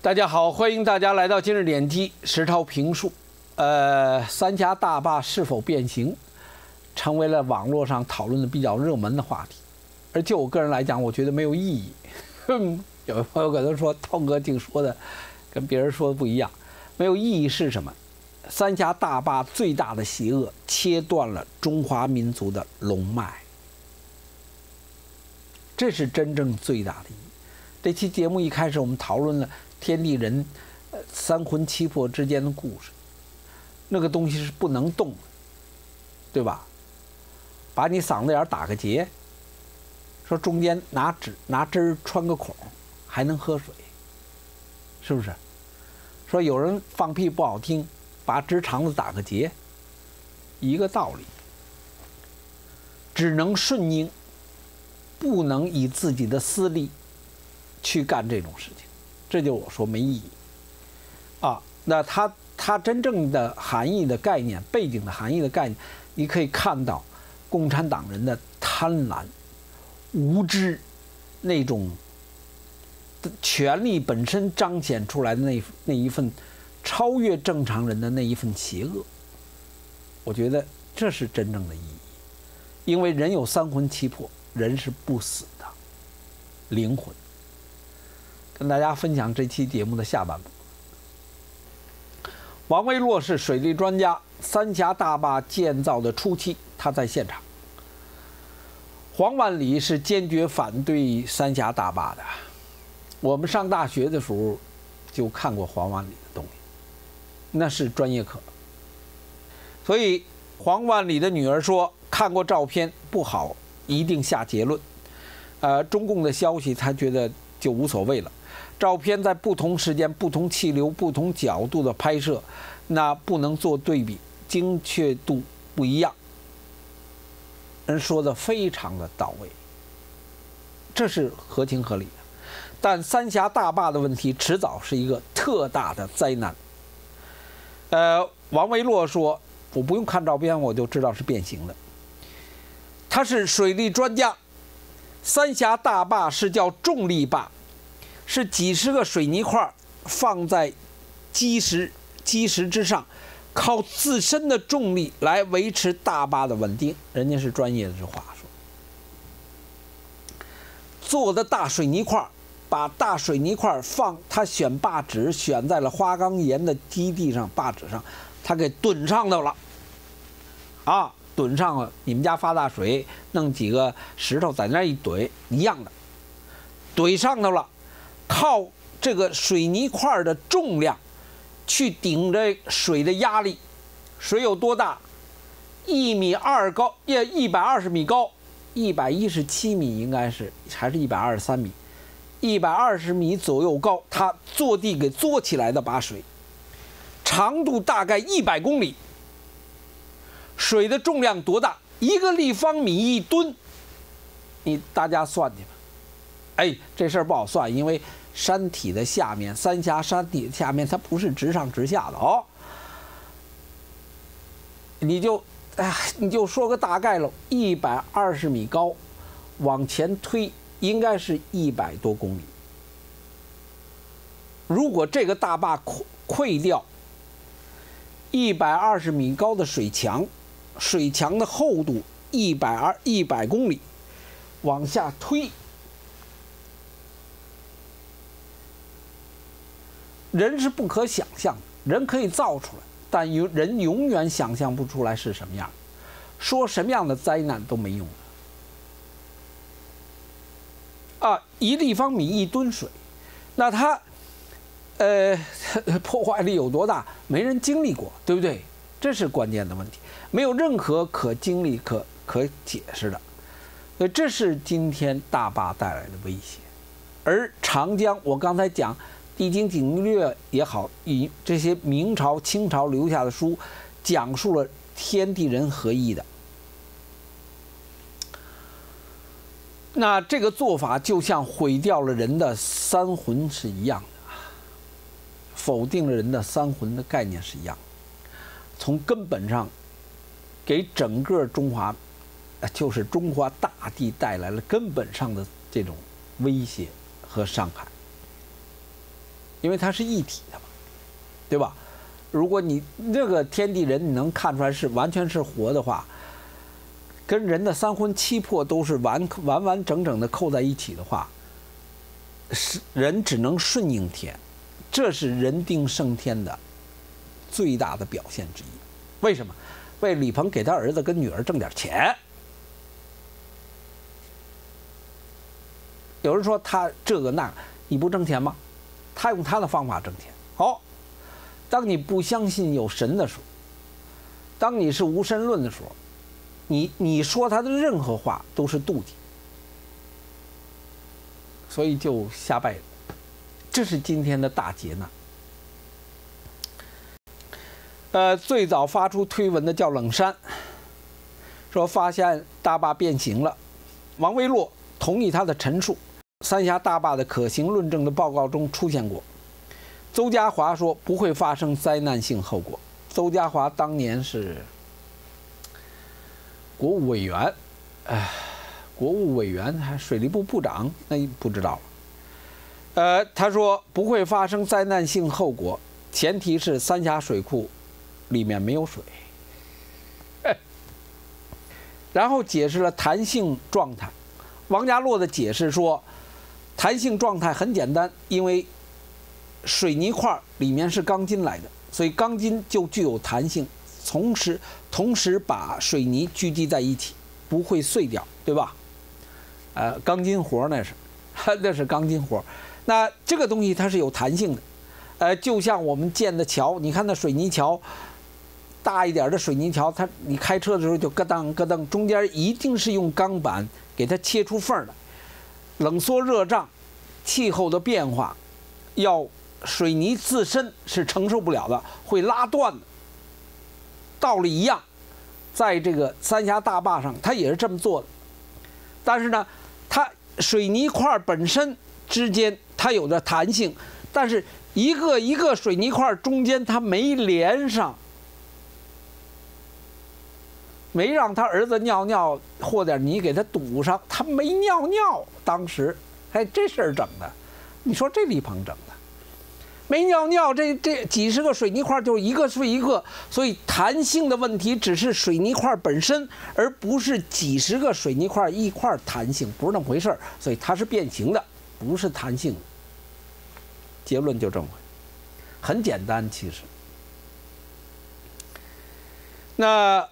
大家好，欢迎大家来到今日点击石涛评述。三峡大坝是否变形，成为了网络上讨论的比较热门的话题。而就我个人来讲，我觉得没有意义。有的朋友可能说，涛哥净说的跟别人说的不一样。没有意义是什么？三峡大坝最大的邪恶，切断了中华民族的龙脉。这是真正最大的意义。这期节目一开始，我们讨论了天地人三魂七魄之间的故事，那个东西是不能动的，对吧？把你嗓子眼打个结，说中间拿针儿穿个孔，还能喝水，是不是？说有人放屁不好听，把直肠子打个结，一个道理。只能顺应，不能以自己的私利去干这种事情。这就我说没意义啊。那它真正的含义的概念，背景的含义的概念，你可以看到共产党人的贪婪、无知，那种权力本身彰显出来的那一份超越正常人的那一份邪恶。我觉得这是真正的意义，因为人有三魂七魄，人是不死的灵魂。跟大家分享这期节目的下半部。王维洛是水利专家，三峡大坝建造的初期，他在现场。黄万里是坚决反对三峡大坝的。我们上大学的时候就看过黄万里的东西，那是专业课。所以黄万里的女儿说，看过照片不好，一定下结论。中共的消息他觉得就无所谓了。照片在不同时间、不同气流、不同角度的拍摄，那不能做对比，精确度不一样。人说的非常的到位，这是合情合理的。但三峡大坝的问题迟早是一个特大的灾难。王维洛说，我不用看照片我就知道是变形的。他是水利专家，三峡大坝是叫重力坝，是几十个水泥块放在基石之上，靠自身的重力来维持大坝的稳定。人家是专业的，这话说。做的大水泥块，把大水泥块他选坝址选在了花岗岩的基地上，坝址上，他给墩上头了。墩上了，你们家发大水，弄几个石头在那一怼，一样的，怼上头了。靠这个水泥块的重量去顶着水的压力，水有多大？1.2米高，120米高，117米应该是，还是123米，120米左右高，它坐地给坐起来的把水，长度大概100公里，水的重量多大？1个立方米1吨，大家算去吧。这事儿不好算，因为山体的下面，三峡山体的下面，它不是直上直下的哦。你就说个大概了，120米高，往前推应该是100多公里。如果这个大坝溃掉，120米高的水墙的厚度100公里，往下推。人是不可想象的，人可以造出来，但人永远想象不出来是什么样，说什么样的灾难都没用1立方米1吨水，那它破坏力有多大？没人经历过，对不对？这是关键的问题，没有任何可经历可解释的。所以这是今天大坝带来的威胁。而长江，我刚才讲《地经景略》也好，以这些明朝、清朝留下的书，讲述了天地人合一的。那这个做法就像毁掉了人的三魂是一样的，否定了人的三魂的概念是一样的。从根本上，给整个中华，就是中华大地带来了根本上的这种威胁和伤害。 因为它是一体的嘛，对吧？如果你这个天地人你能看出来是完全是活的话，跟人的三魂七魄都是完整的扣在一起的话，人只能顺应天，这是人定胜天的最大的表现之一。为什么？为李鹏给他儿子跟女儿挣点钱。有人说他这个那个，你不挣钱吗？他用他的方法挣钱。好，当你不相信有神的时候，当你是无神论的时候，你说他的任何话都是妒忌，所以就瞎掰了。这是今天的大劫难。最早发出推文的叫冷山，说发现大坝变形了。王维洛同意他的陈述，三峡大坝的可行论证的报告中出现过。邹家华说不会发生灾难性后果。邹家华当年是国务委员，国务委员还水利部部长，那不知道了。他说不会发生灾难性后果，前提是三峡水库里面没有水。然后解释了弹性状态。王家洛的解释说，弹性状态很简单，因为水泥块里面是钢筋来的，所以钢筋就具有弹性，同时把水泥聚集在一起，不会碎掉，对吧？钢筋活那是钢筋活。那这个东西它是有弹性的，就像我们建的桥，你看那水泥桥，大一点的水泥桥，你开车的时候就咯噔咯噔，中间一定是用钢板给它切出缝来。冷缩热胀，气候的变化，水泥自身是承受不了的，会拉断的。道理一样，在这个三峡大坝上，它也是这么做的。但是呢，它水泥块本身之间它有着弹性，但是一个一个水泥块中间它没连上，没让他儿子尿尿和点泥给他堵上，他没尿尿。当时，这事儿整的，你说这李鹏整的，没尿尿，这几十个水泥块就一个是一个，所以弹性的问题只是水泥块本身，而不是几十个水泥块一块弹性，不是那么回事儿。所以它是变形的，不是弹性的。结论就这么回，很简单，其实。那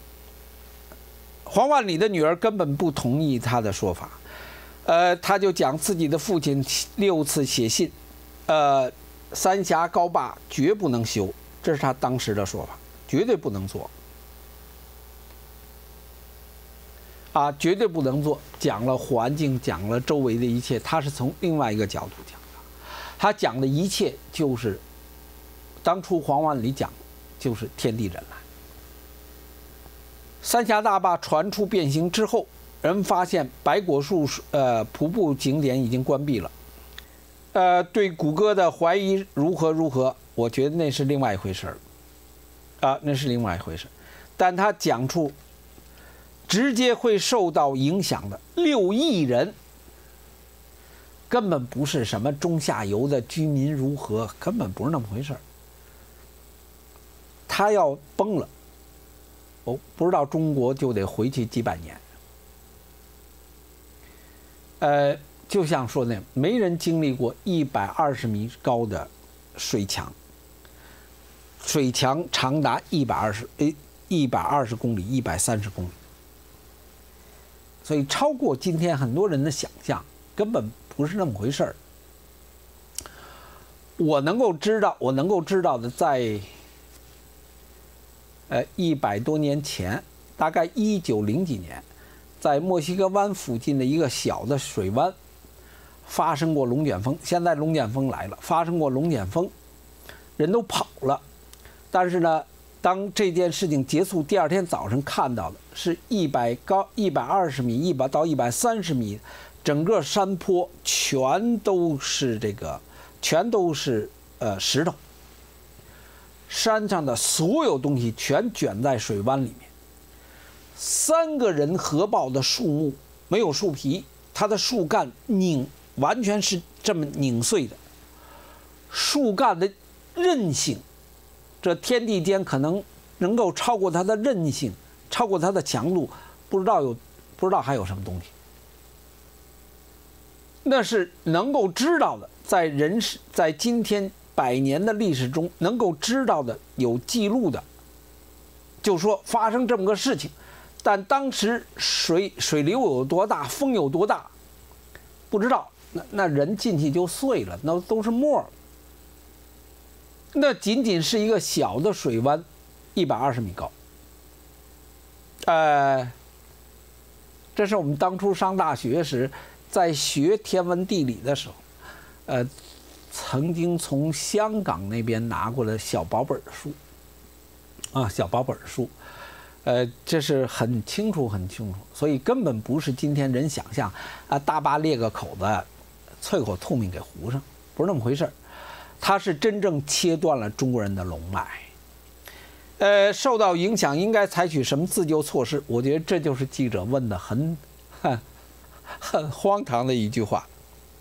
黄万里的女儿根本不同意他的说法，他就讲自己的父亲6次写信，三峡高坝绝不能修，这是他当时的说法，绝对不能做，绝对不能做。讲了环境，讲了周围的一切，他是从另外一个角度讲的，他讲的一切就是当初黄万里讲，就是天地人来。三峡大坝传出变形之后，人发现白果树瀑布景点已经关闭了。对谷歌的怀疑如何，我觉得那是另外一回事儿，那是另外一回事。但他讲出直接会受到影响的6亿人，根本不是什么中下游的居民如何，根本不是那么回事儿。他要崩了。不知道中国就得回去几百年。就像说那没人经历过120米高的水墙，水墙长达120公里，130公里，所以超过今天很多人的想象，根本不是那么回事儿。我能够知道的，在100多年前，大概1900几年，在墨西哥湾附近的一个小的水湾发生过龙卷风。现在龙卷风来了，发生过龙卷风，人都跑了。但是呢，当这件事情结束，第二天早上看到的是120米到130米，整个山坡全都是石头。山上的所有东西全卷在水湾里面，3个人合抱的树木没有树皮，它的树干完全是这么拧碎的， 树干的韧性，这天地间可能能够超过它的韧性，超过它的强度，不知道还有什么东西。那是能够知道的，在今天100年的历史中能够知道的、有记录的，就说发生这么个事情，但当时水流有多大，风有多大，不知道。那人进去就碎了，那都是沫儿。那仅仅是一个小的水湾，120米高。这是我们当初上大学时，在学天文地理的时候，曾经从香港那边拿过的小薄本书，小薄本书，这是很清楚，所以根本不是今天人想象大坝裂个口子，啐口吐命给糊上，不是那么回事儿。它是真正切断了中国人的龙脉。受到影响应该采取什么自救措施？我觉得这就是记者问的很荒唐的一句话。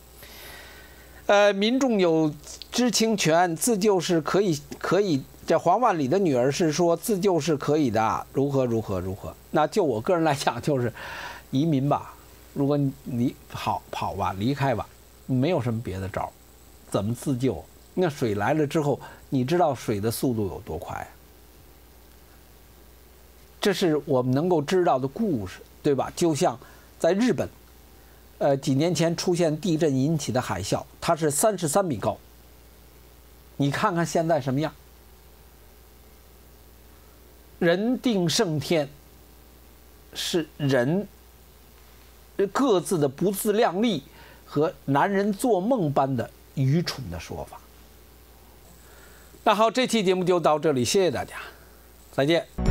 民众有知情权，自救是可以。这黄万里的女儿是说自救是可以的，如何。那就我个人来讲，就是移民吧。如果你跑吧，离开吧，没有什么别的招，怎么自救？那水来了之后，你知道水的速度有多快？这是我们能够知道的故事，对吧？就像在日本，几年前出现地震引起的海啸，它是33米高。你看看现在什么样？人定胜天，是人各自的不自量力和男人做梦般的愚蠢的说法。那好，这期节目就到这里，谢谢大家，再见。